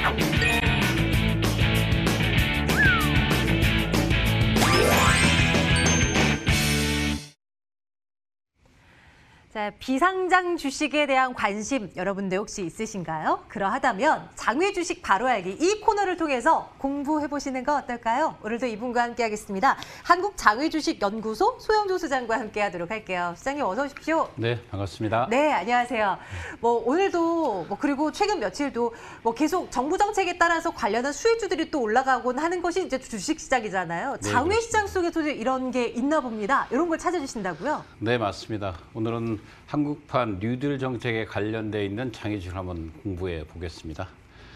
자, 비상장 주식에 대한 관심 여러분들 혹시 있으신가요? 그러하다면 장외 주식 바로 알기 이 코너를 통해서 공부해 보시는 거 어떨까요? 오늘도 이분과 함께 하겠습니다. 한국장외주식연구소 소영조 소장과 함께 하도록 할게요. 소장님 어서 오십시오. 네, 반갑습니다. 네, 안녕하세요. 오늘도 그리고 최근 며칠도 계속 정부 정책에 따라서 관련한 수혜주들이 또 올라가곤 하는 것이 이제 주식 시장이잖아요. 네, 장외 시장 속에서도 이런 게 있나 봅니다. 이런 걸 찾아주신다고요? 네, 맞습니다. 오늘은 한국판 뉴딜 정책에 관련돼 있는 장외주식을 한번 공부해 보겠습니다.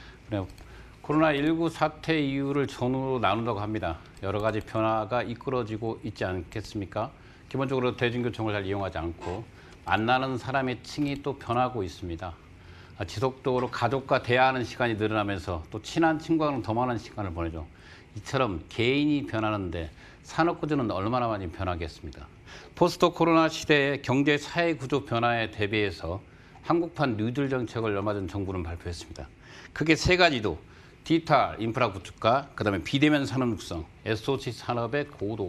코로나19 사태 이유를 전후로 나눈다고 합니다. 여러 가지 변화가 이끌어지고 있지 않겠습니까? 기본적으로 대중교통을 잘 이용하지 않고 만나는 사람의 층이 또 변하고 있습니다. 지속적으로 가족과 대화하는 시간이 늘어나면서 또 친한 친구와는 더 많은 시간을 보내죠. 이처럼 개인이 변하는데 산업구조는 얼마나 많이 변하겠습니까? 포스트 코로나 시대의 경제 사회 구조 변화에 대비해서 한국판 뉴딜 정책을 얼마 전 정부는 발표했습니다. 크게 세 가지도 디지털 인프라 구축과 그다음에 비대면 산업 육성, SOC 산업의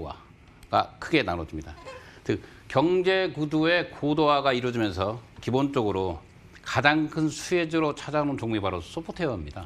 고도화가 크게 나눠집니다. 즉 경제 구조의 고도화가 이루어지면서 기본적으로 가장 큰 수혜주로 찾아오는 종목이 바로 소프트웨어입니다.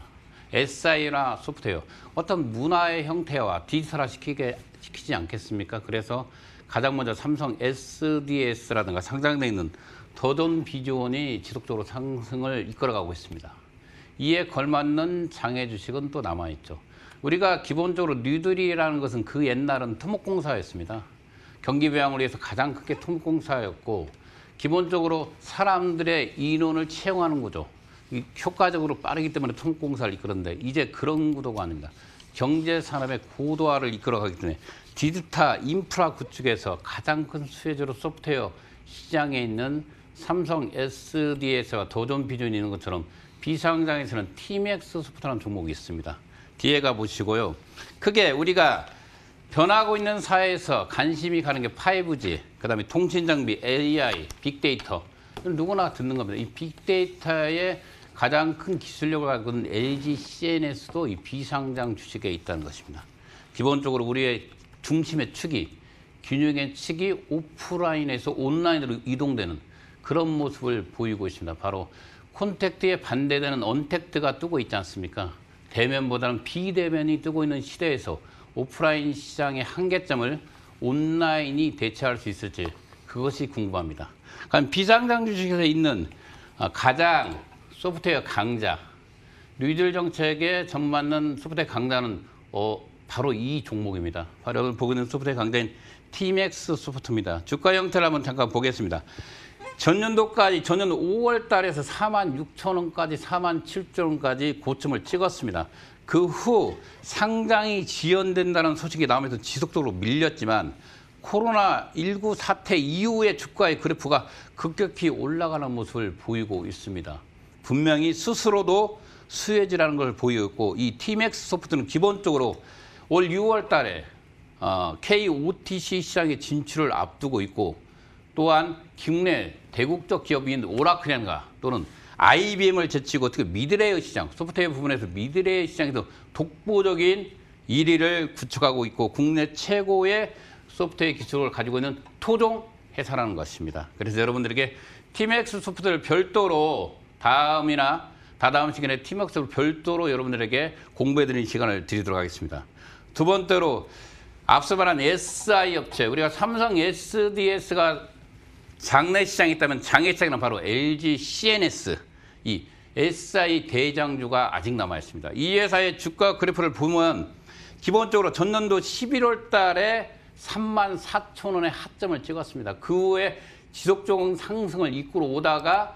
SI나 소프트웨어, 어떤 문화의 형태와 디지털화 시키지 않겠습니까? 그래서 가장 먼저 삼성 SDS라든가 상장되어 있는 더존 비즈원이 지속적으로 상승을 이끌어가고 있습니다. 이에 걸맞는 장외 주식은 또 남아있죠. 우리가 기본적으로 뉴딜이라는 것은 그 옛날은 토목공사였습니다. 경기 부양을 위해서 가장 크게 토목공사였고 기본적으로 사람들의 인원을 채용하는 구조, 효과적으로 빠르기 때문에 토목공사를 이끌었는데 이제 그런 구도가 아닙니다. 경제산업의 고도화를 이끌어가기 때문에 디지털 인프라 구축에서 가장 큰 수혜주로 소프트웨어 시장에 있는 삼성 SDS와 더존 비전이 있는 것처럼 비상장에서는 TMX 소프트라는 종목이 있습니다. 뒤에 가보시고요. 크게 우리가 변하고 있는 사회에서 관심이 가는 게 5G, 그다음에 통신장비, AI, 빅데이터. 누구나 듣는 겁니다. 이 빅데이터의 가장 큰 기술력을 갖고 있는 LG CNS도 이 비상장 주식에 있다는 것입니다. 기본적으로 우리의 중심의 축이, 균형의 축이 오프라인에서 온라인으로 이동되는 그런 모습을 보이고 있습니다. 바로 콘택트에 반대되는 언택트가 뜨고 있지 않습니까? 대면보다는 비대면이 뜨고 있는 시대에서 오프라인 시장의 한계점을 온라인이 대체할 수 있을지 그것이 궁금합니다. 그럼 비상장 주식에서 있는 가장 소프트웨어 강자, 뉴딜 정책에 정맞는 소프트웨어 강자는 바로 이 종목입니다. 바로 여러분 보고 있는 소프트웨어 강자인 TMX 소프트입니다. 주가 형태를 한번 잠깐 보겠습니다. 전년도까지 전년 5월 달에서 46,000원까지 47,000원까지 고점을 찍었습니다. 그 후 상장이 지연된다는 소식이 나오면서 지속적으로 밀렸지만 코로나19 사태 이후에 주가의 그래프가 급격히 올라가는 모습을 보이고 있습니다. 분명히 스스로도 수혜주라는 걸 보이고 있고 이 TMX 소프트는 기본적으로 올 6월 달에 KOTC 시장의 진출을 앞두고 있고 또한 국내 대국적 기업인 오라클인가 또는 IBM을 제치고 특히 미드레이어 시장, 소프트웨어 부분에서 미드레이어 시장에서 독보적인 1위를 구축하고 있고 국내 최고의 소프트웨어 기술을 가지고 있는 토종 회사라는 것입니다. 그래서 여러분들에게 TMX 소프트를 별도로 다음이나 다다음 시간에 TMX를 별도로 여러분들에게 공부해드리는 시간을 드리도록 하겠습니다. 두 번째로 앞서 말한 SI 업체, 우리가 삼성 SDS가 장내 시장에 있다면 장외 시장에는 바로 LG CNS, 이 SI 대장주가 아직 남아 있습니다. 이 회사의 주가 그래프를 보면 기본적으로 전년도 11월 달에 34,000원의 하점을 찍었습니다. 그 후에 지속적인 상승을 이끌어 오다가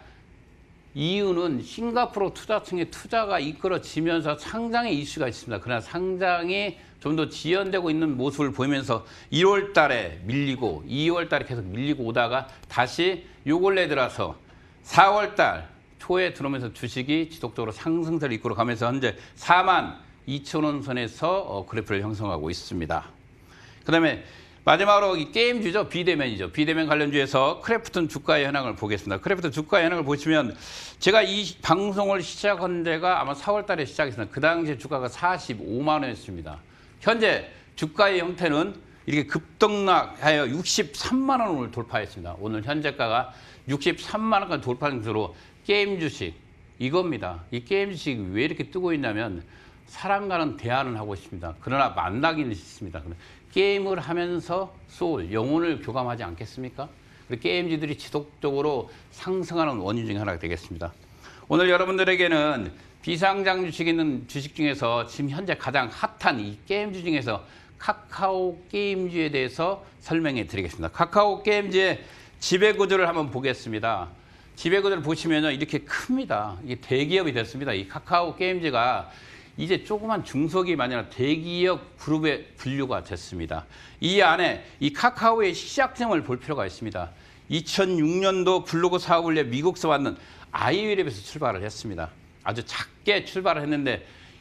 이유는 싱가포르 투자층의 투자가 이끌어지면서 상장의 이슈가 있습니다. 그러나 상장이 좀 더 지연되고 있는 모습을 보이면서 1월 달에 밀리고 2월 달에 계속 밀리고 오다가 다시 요 근래 들어서 4월 달 초에 들어오면서 주식이 지속적으로 상승세를 이끌어 가면서 현재 42,000원 선에서 그래프를 형성하고 있습니다. 그다음에 마지막으로 이 게임주죠. 비대면이죠. 비대면 관련주에서 크래프톤 주가의 현황을 보겠습니다. 크래프톤 주가의 현황을 보시면 제가 이 방송을 시작한 데가 아마 4월 달에 시작했습니다. 그 당시에 주가가 45만 원이었습니다. 현재 주가의 형태는 이렇게 급등락하여 63만 원을 돌파했습니다. 오늘 현재가가 63만 원까지 돌파한 것으로 게임 주식 이겁니다. 이 게임 주식이 왜 이렇게 뜨고 있냐면 사람과는 대화는 하고 있습니다. 그러나 만나기는 싫습니다. 게임을 하면서 소울, 영혼을 교감하지 않겠습니까? 게임주들이 지속적으로 상승하는 원인 중에 하나가 되겠습니다. 오늘 여러분들에게는 비상장 주식에 있는 주식 중에서 지금 현재 가장 핫한 이 게임주 중에서 카카오 게임주에 대해서 설명해 드리겠습니다. 카카오 게임주의 지배구조를 한번 보겠습니다. 지배구조를 보시면 이렇게 큽니다. 이게 대기업이 됐습니다. 이 카카오 게임즈가 이제 조그만 중소기업이 아니라 대기업 그룹의 분류가 됐습니다. 이 안에 이 카카오의 시작점을 볼 필요가 있습니다. 2006년도 블로그 사업을 위해 미국에서 왔는 아이유랩에서 출발을 했습니다. 아주 작게 출발을 했는데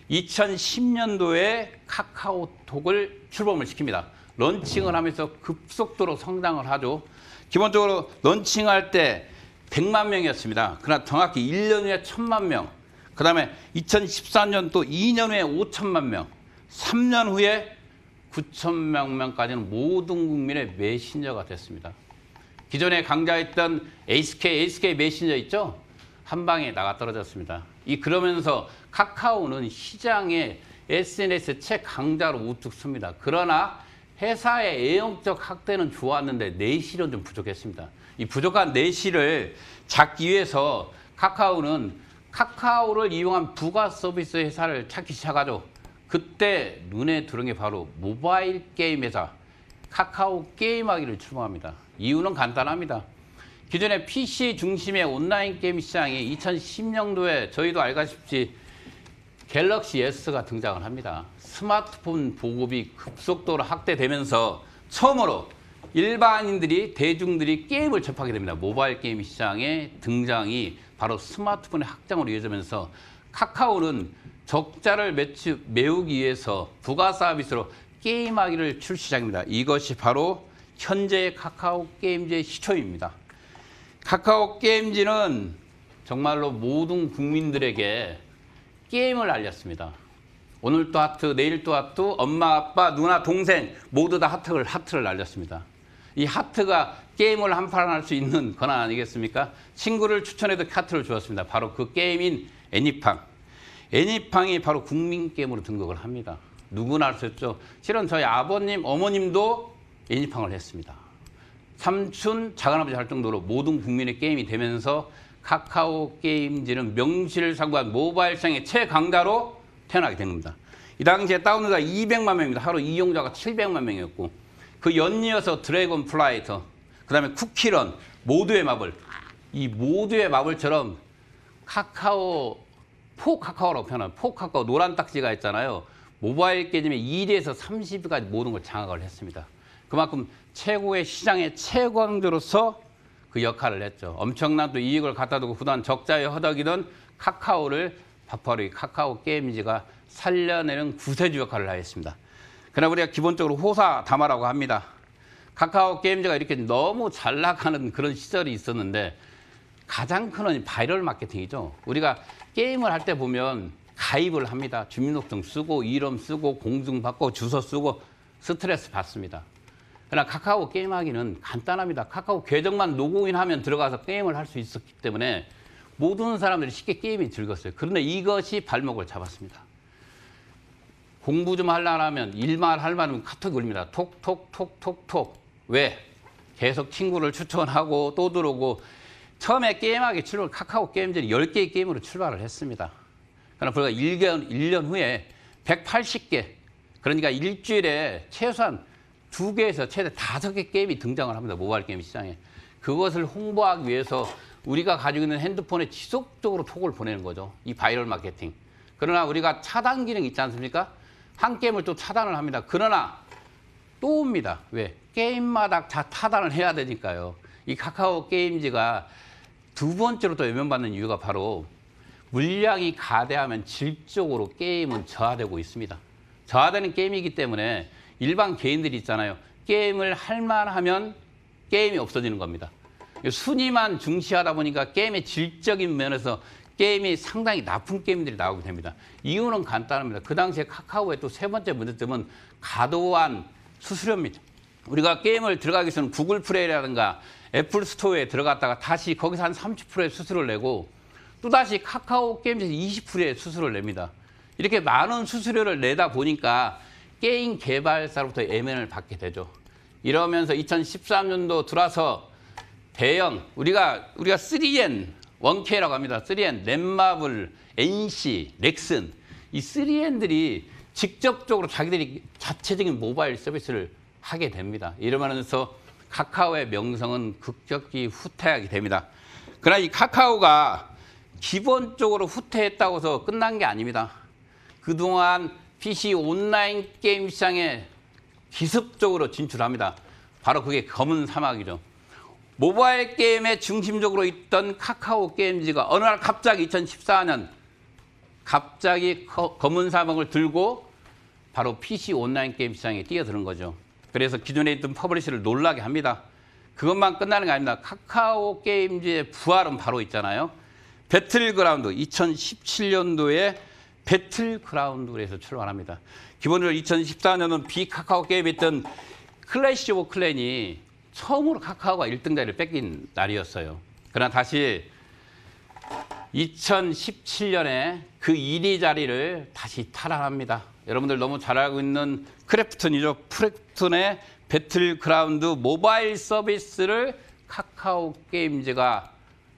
2010년도에 카카오톡을 출범을 시킵니다. 런칭을 하면서 급속도로 성장을 하죠. 기본적으로 런칭할 때 100만 명이었습니다. 그러나 정확히 1년 후에 1000만 명, 그 다음에 2014년 또 2년 후에 5천만 명, 3년 후에 9천만 명까지는 모든 국민의 메신저가 됐습니다. 기존에 강자했던 SK 메신저 있죠? 한 방에 나가 떨어졌습니다. 그러면서 카카오는 시장의 SNS 최강자로 우뚝 섭니다. 그러나 회사의 애용적 확대는 좋았는데 내실은 좀 부족했습니다. 이 부족한 내실을 잡기 위해서 카카오는 카카오를 이용한 부가 서비스 회사를 찾기 시작하죠. 그때 눈에 들어온 게 바로 모바일 게임 회사 카카오 게임하기를 출범합니다. 이유는 간단합니다. 기존에 PC 중심의 온라인 게임 시장이 2010년도에 저희도 알다시피 갤럭시 S가 등장을 합니다. 스마트폰 보급이 급속도로 확대되면서 처음으로 일반인들이 대중들이 게임을 접하게 됩니다. 모바일 게임 시장의 등장이 바로 스마트폰의 확장으로 이어지면서 카카오는 적자를 메우기 위해서 부가 서비스로 게임하기를 출시 시작합니다. 이것이 바로 현재의 카카오 게임즈의 시초입니다. 카카오 게임즈는 정말로 모든 국민들에게 게임을 알렸습니다. 오늘 또 하트, 내일 또 하트, 엄마, 아빠, 누나, 동생 모두 다 하트를 알렸습니다. 이 하트가 게임을 한판 할 수 있는 권한 아니겠습니까? 친구를 추천해도 하트를 주었습니다. 바로 그 게임인 애니팡. 애니팡이 바로 국민 게임으로 등극을 합니다. 누구나 할 수 있죠. 실은 저희 아버님, 어머님도 애니팡을 했습니다. 삼촌, 작은아버지 할 정도로 모든 국민의 게임이 되면서 카카오 게임즈는 명실상부한 모바일 시장의 최강자로 태어나게 된 겁니다. 이 당시에 다운로드가 200만 명입니다. 하루 이용자가 700만 명이었고 그 연이어서 드래곤 플라이터, 그 다음에 쿠키런, 모두의 마블. 이 모두의 마블처럼 카카오라고 표현하는 포카카오 노란 딱지가 있잖아요. 모바일 게임의 1위에서 30위까지 모든 걸 장악을 했습니다. 그만큼 최고의 시장의 최강자로서 그 역할을 했죠. 엄청난 또 이익을 갖다 두고 그동안 적자에 허덕이던 카카오를 바로 카카오 게임즈가 살려내는 구세주 역할을 하였습니다. 그러나 우리가 기본적으로 호사다마라고 합니다. 카카오 게임즈가 이렇게 너무 잘 나가는 그런 시절이 있었는데 가장 큰 원인이 바이럴 마케팅이죠. 우리가 게임을 할 때 보면 가입을 합니다. 주민등록증 쓰고 이름 쓰고 공증받고 주소 쓰고 스트레스 받습니다. 그러나 카카오 게임하기는 간단합니다. 카카오 계정만 로그인하면 들어가서 게임을 할 수 있었기 때문에 모든 사람들이 쉽게 게임이 즐겼어요. 그런데 이것이 발목을 잡았습니다. 공부 좀 하려면 일만 할 만하면 카톡이 올립니다. 톡톡톡톡톡. 왜? 계속 친구를 추천하고 또 들어오고 처음에 게임하기 출발 카카오 게임들이 10개의 게임으로 출발을 했습니다. 그러나 불과 1년 후에 180개, 그러니까 일주일에 최소한 2개에서 최대 5개 게임이 등장을 합니다. 모바일 게임 시장에. 그것을 홍보하기 위해서 우리가 가지고 있는 핸드폰에 지속적으로 톡을 보내는 거죠. 이 바이럴 마케팅. 그러나 우리가 차단 기능이 있지 않습니까? 한 게임을 또 차단을 합니다. 그러나 또 옵니다. 왜? 게임마다 다 차단을 해야 되니까요. 이 카카오 게임즈가 두 번째로 또 외면받는 이유가 바로 물량이 가대하면 질적으로 게임은 저하되고 있습니다. 저하되는 게임이기 때문에 일반 개인들이 있잖아요. 게임을 할 만하면 게임이 없어지는 겁니다. 순위만 중시하다 보니까 게임의 질적인 면에서 게임이 상당히 나쁜 게임들이 나오게 됩니다. 이유는 간단합니다. 그 당시에 카카오의 또 세 번째 문제점은 과도한 수수료입니다. 우리가 게임을 들어가기 전에 구글 플레이라든가 애플 스토어에 들어갔다가 다시 거기서 한 30%의 수수료를 내고 또다시 카카오 게임에서 20%의 수수료를 냅니다. 이렇게 많은 수수료를 내다 보니까 게임 개발사로부터 애면을 받게 되죠. 이러면서 2013년도 들어와서 대형, 우리가 3N, 1K라고 합니다. 3N, 넷마블, NC, 넥슨, 이 3N들이 직접적으로 자기들이 자체적인 모바일 서비스를 하게 됩니다. 이러면서 카카오의 명성은 급격히 후퇴하게 됩니다. 그러나 이 카카오가 기본적으로 후퇴했다고 해서 끝난 게 아닙니다. 그동안 PC 온라인 게임 시장에 기습적으로 진출합니다. 바로 그게 검은 사막이죠. 모바일 게임의 중심적으로 있던 카카오 게임즈가 어느 날 갑자기 2014년 갑자기 검은 사막을 들고 바로 PC 온라인 게임 시장에 뛰어드는 거죠. 그래서 기존에 있던 퍼블리셔를 놀라게 합니다. 그것만 끝나는 게 아닙니다. 카카오 게임즈의 부활은 바로 있잖아요. 배틀그라운드, 2017년도에 배틀그라운드에서 출발합니다. 기본적으로 2014년은 비카카오 게임이었던 클래시 오브 클랜이 처음으로 카카오가 1등 자리를 뺏긴 날이었어요. 그러나 다시 2017년에 그 1위 자리를 다시 탈환합니다. 여러분들 너무 잘 알고 있는 크래프톤이죠. 크래프톤의 배틀그라운드 모바일 서비스를 카카오 게임즈가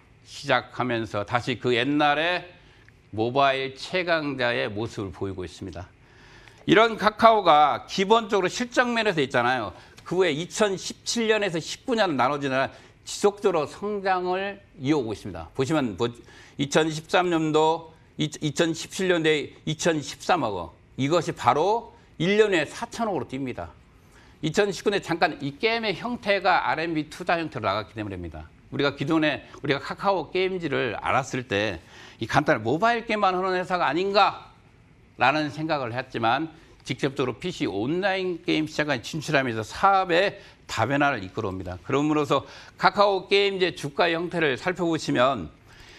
시작하면서 다시 그 옛날의 모바일 최강자의 모습을 보이고 있습니다. 이런 카카오가 기본적으로 실적 면에서 있잖아요. 그 후에 2017년에서 19년 나눠지는 지속적으로 성장을 이어오고 있습니다. 보시면 2013년도, 2017년도에 2013억, 이것이 바로 1년에 4천억으로 뜁니다. 2019년에 잠깐 이 게임의 형태가 R&B 투자 형태로 나갔기 때문입니다. 우리가 기존에 우리가 카카오 게임즈를 알았을 때 이 간단한 모바일 게임만 하는 회사가 아닌가라는 생각을 했지만 직접적으로 PC 온라인 게임 시장에 진출하면서 사업의 다변화를 이끌어옵니다. 그러므로서 카카오 게임즈의 주가 형태를 살펴보시면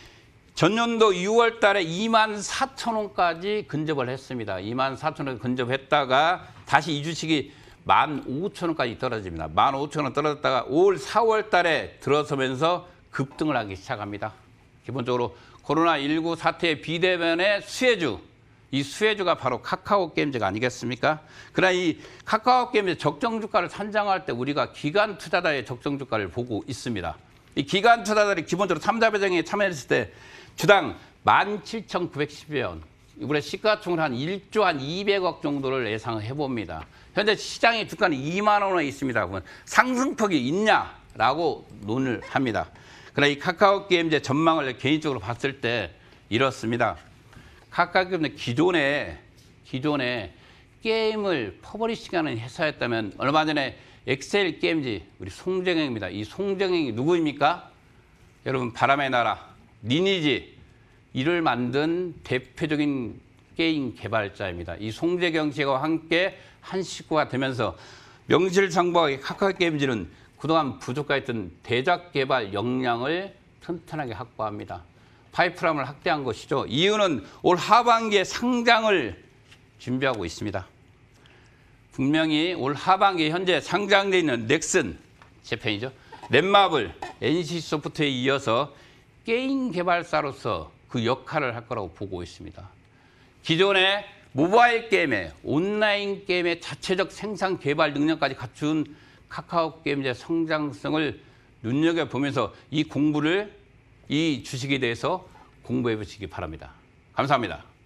전년도 6월 달에 24,000원까지 근접을 했습니다. 24,000원 근접했다가 다시 이 주식이 15,000원까지 떨어집니다. 15,000원 떨어졌다가 올 4월 달에 들어서면서 급등을 하기 시작합니다. 기본적으로 코로나19 사태의 비대면의 수혜주, 이 수혜주가 바로 카카오 게임즈가 아니겠습니까? 그러나 이 카카오 게임즈 적정 주가를 산정할 때 우리가 기관 투자자의 적정 주가를 보고 있습니다. 이 기관 투자자들이 기본적으로 삼자 배정에 참여했을 때 주당 17,910원, 이번에 시가총액 한 1조 한 200억 정도를 예상해 봅니다. 현재 시장의 주가는 2만 원에 있습니다. 그러면 상승폭이 있냐라고 논을 합니다. 그러나 이 카카오 게임즈의 전망을 개인적으로 봤을 때 이렇습니다. 카카오 게임즈 기존에 게임을 퍼블리싱하는 회사였다면 얼마 전에 엑셀 게임즈 우리 송정영입니다. 이 송정영이 누구입니까? 여러분 바람의 나라, 리니지 이를 만든 대표적인 게임 개발자입니다. 이 송재경 씨와 함께 한 식구가 되면서 명실상부하게 카카오 게임즈는 그동안 부족했던 대작 개발 역량을 튼튼하게 확보합니다. 파이프라인을 확대한 것이죠. 이유는 올 하반기에 상장을 준비하고 있습니다. 분명히 올 하반기에 현재 상장되어 있는 넥슨, 재팬이죠. 넷마블, NC소프트에 이어서 게임 개발사로서 그 역할을 할 거라고 보고 있습니다. 기존의 모바일 게임의 온라인 게임의 자체적 생산 개발 능력까지 갖춘 카카오 게임즈의 성장성을 눈여겨보면서 이 주식에 대해서 공부해 보시기 바랍니다. 감사합니다.